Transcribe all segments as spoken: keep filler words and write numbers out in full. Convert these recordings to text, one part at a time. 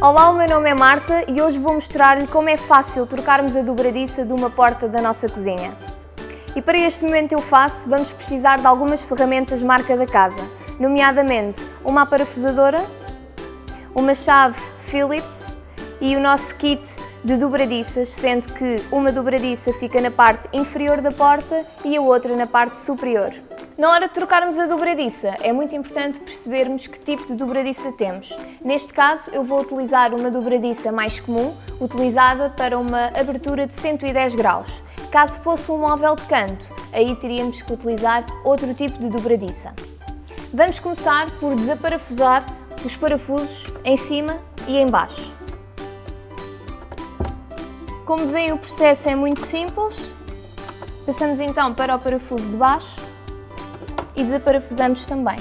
Olá, o meu nome é Marta e hoje vou mostrar-lhe como é fácil trocarmos a dobradiça de uma porta da nossa cozinha. E para este momento eu faço, vamos precisar de algumas ferramentas marca da casa, nomeadamente uma parafusadora, uma chave Phillips e o nosso kit de dobradiças, sendo que uma dobradiça fica na parte inferior da porta e a outra na parte superior. Na hora de trocarmos a dobradiça, é muito importante percebermos que tipo de dobradiça temos. Neste caso, eu vou utilizar uma dobradiça mais comum, utilizada para uma abertura de cento e dez graus. Caso fosse um móvel de canto, aí teríamos que utilizar outro tipo de dobradiça. Vamos começar por desaparafusar os parafusos em cima e em baixo. Como veem, o processo é muito simples. Passamos então para o parafuso de baixo e desaparafusamos também.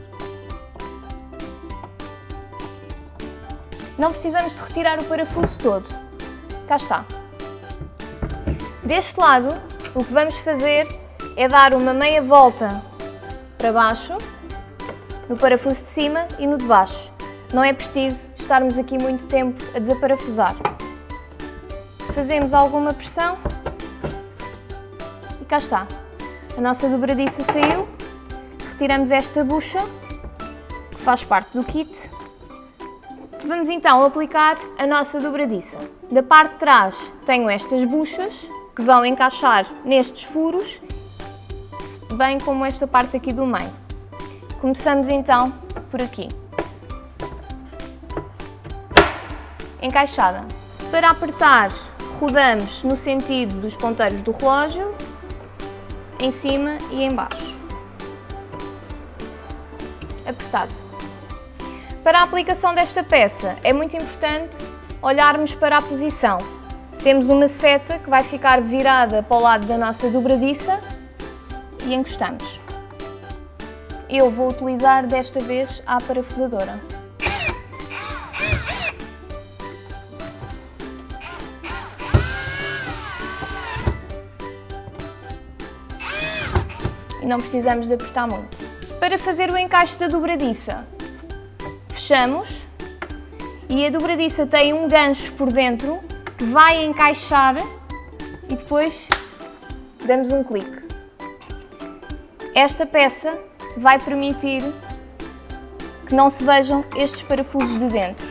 Não precisamos de retirar o parafuso todo. Cá está. Deste lado, o que vamos fazer é dar uma meia volta para baixo, no parafuso de cima e no de baixo. Não é preciso estarmos aqui muito tempo a desaparafusar. Fazemos alguma pressão e cá está. A nossa dobradiça saiu. Retiramos esta bucha, que faz parte do kit. Vamos então aplicar a nossa dobradiça. Da parte de trás tenho estas buchas, que vão encaixar nestes furos, bem como esta parte aqui do meio. Começamos então por aqui. Encaixada. Para apertar, rodamos no sentido dos ponteiros do relógio, em cima e em baixo. Apertado. Para a aplicação desta peça é muito importante olharmos para a posição. Temos uma seta que vai ficar virada para o lado da nossa dobradiça e encostamos. Eu vou utilizar desta vez a parafusadora. E não precisamos de apertar muito. Para fazer o encaixe da dobradiça, fechamos e a dobradiça tem um gancho por dentro que vai encaixar e depois damos um clique. Esta peça vai permitir que não se vejam estes parafusos de dentro.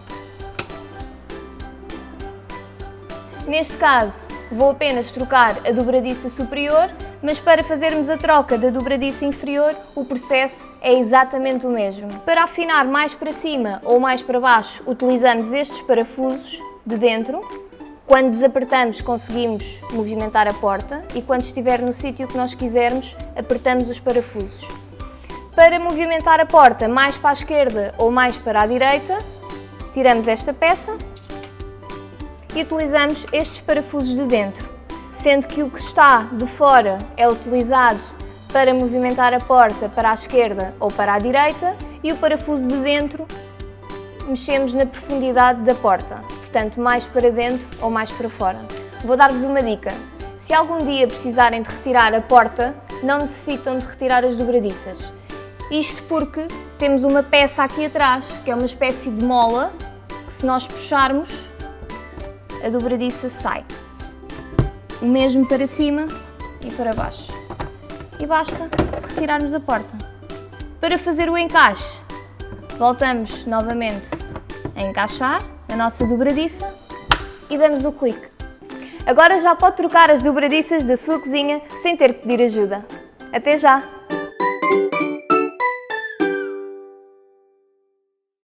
Neste caso, vou apenas trocar a dobradiça superior, mas para fazermos a troca da dobradiça inferior, o processo é exatamente o mesmo. Para afinar mais para cima ou mais para baixo, utilizamos estes parafusos de dentro. Quando desapertamos, conseguimos movimentar a porta e quando estiver no sítio que nós quisermos, apertamos os parafusos. Para movimentar a porta mais para a esquerda ou mais para a direita, tiramos esta peça e utilizamos estes parafusos de dentro. Sendo que o que está de fora é utilizado para movimentar a porta para a esquerda ou para a direita e o parafuso de dentro mexemos na profundidade da porta, portanto mais para dentro ou mais para fora. Vou dar-vos uma dica: se algum dia precisarem de retirar a porta, não necessitam de retirar as dobradiças. Isto porque temos uma peça aqui atrás, que é uma espécie de mola, que se nós puxarmos, a dobradiça sai. O mesmo para cima e para baixo. E basta retirarmos a porta. Para fazer o encaixe, voltamos novamente a encaixar a nossa dobradiça e damos o clique. Agora já pode trocar as dobradiças da sua cozinha sem ter que pedir ajuda. Até já!